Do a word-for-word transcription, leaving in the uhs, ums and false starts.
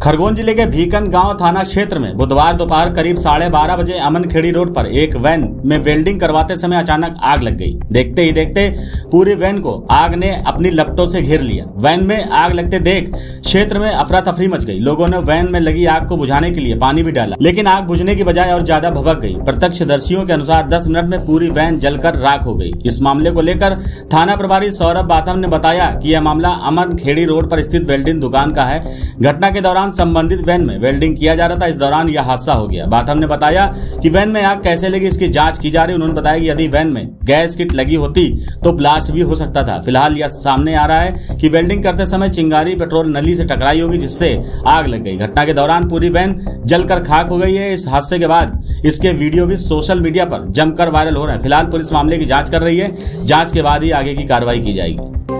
खरगोन जिले के भीकन गांव थाना क्षेत्र में बुधवार दोपहर करीब साढ़े बारह बजे अमनखेड़ी रोड पर एक वैन में वेल्डिंग करवाते समय अचानक आग लग गई। देखते ही देखते पूरी वैन को आग ने अपनी लपटों से घेर लिया। वैन में आग लगते देख क्षेत्र में अफरा तफरी मच गई। लोगों ने वैन में लगी आग को बुझाने के लिए पानी भी डाला, लेकिन आग बुझने की बजाय और ज्यादा भभक गई। प्रत्यक्षदर्शियों के अनुसार दस मिनट में पूरी वैन जलकर राख हो गई। इस मामले को लेकर थाना प्रभारी सौरभ बाथम ने बताया कि यह मामला अमनखेड़ी रोड पर स्थित वेल्डिंग दुकान का है। घटना के दौरान संबंधित वैन में वेल्डिंग किया जा रहा था। इस दौरान यह हादसा हो गया। बाथम ने बताया कि वैन में आग कैसे लगी इसकी जांच की जा रही है। उन्होंने बताया कि यदि वैन में गैस किट लगी होती तो ब्लास्ट भी हो सकता था। फिलहाल यह सामने आ रहा है कि वेल्डिंग करते समय चिंगारी पेट्रोल नली से टकराई होगी, जिससे आग लग गई। घटना के दौरान पूरी वैन जलकर खाक हो गई है। इस हादसे के बाद इसके वीडियो भी सोशल मीडिया पर जमकर वायरल हो रहे हैं। फिलहाल पुलिस मामले की जांच कर रही है। जांच के बाद ही आगे की कार्रवाई की जाएगी।